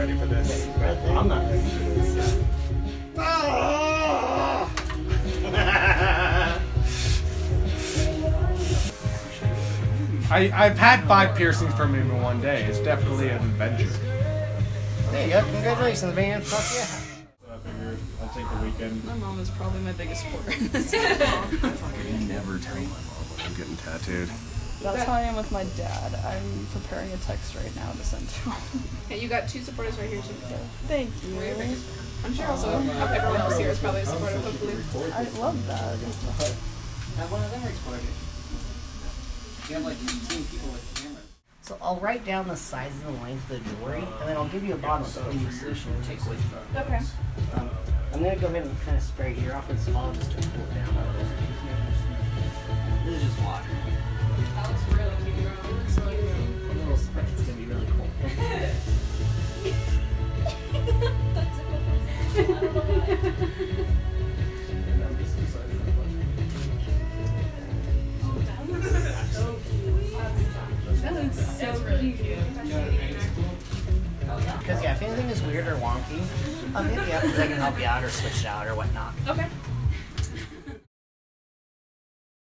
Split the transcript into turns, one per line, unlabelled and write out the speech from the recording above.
ready for this. I'm not ready for this. I've had 5 piercings from him in one day. It's definitely an adventure.
There you go. Congratulations, man. Fuck yeah.
I figured I'll take the weekend.
My mom is probably my biggest supporter in this.
I fucking never tell my mom when I'm getting tattooed.
That's how I am with my dad. I'm preparing a text right now to send to him.
Okay, you got 2 supporters right here too.
Thank you.
I'm sure also everyone else here is probably a supporter, hopefully.
I love that.
Have one of them recorded. You have like 15 people with cameras. So I'll write down the size and the length of the jewelry, and then I'll give you a bottle of cleaning solution to take with you.
Okay.
I'm going to go ahead and kind of spray your off with small just to cool it down. This is just water.
That looks really cute, bro. It looks so cute.
A little spray. It's going to be really cool.
That looks so cute.
Because yeah, if anything is weird or wonky, I'll hit you up because I can help you out or switch it out or whatnot.
Okay.